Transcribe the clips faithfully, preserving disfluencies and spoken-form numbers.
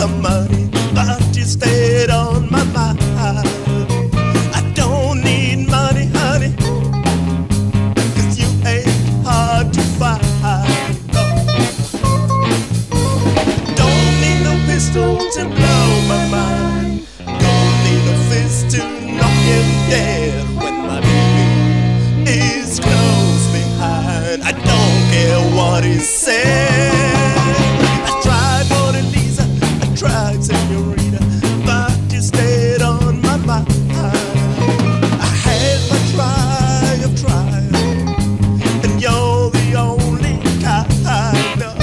some money, but you stayed on my mind. I don't need money, honey, 'cause you ain't hard to find. Don't need no pistol to blow my mind. Don't need no fist to knock him dead when my baby is close behind. I don't care what he said. I tried Mona Lisa, I tried Senorita, but you stayed on my mind. I had my try of trying, and you're the only kind of.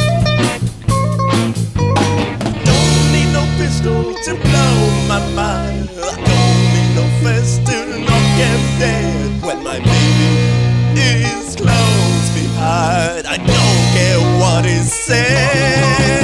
Don't need no pistol to blow my mind. I don't need no fist to knock him dead when my baby is close behind. I don't care what he said.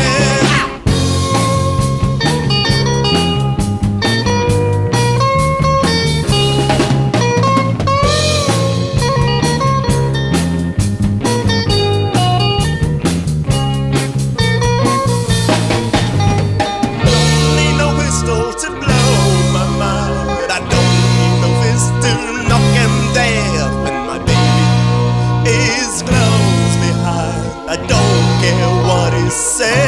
Don't need no pistol to blow my mind. I don't need no fist to knock him dead when my baby is close behind. I don't care what he says.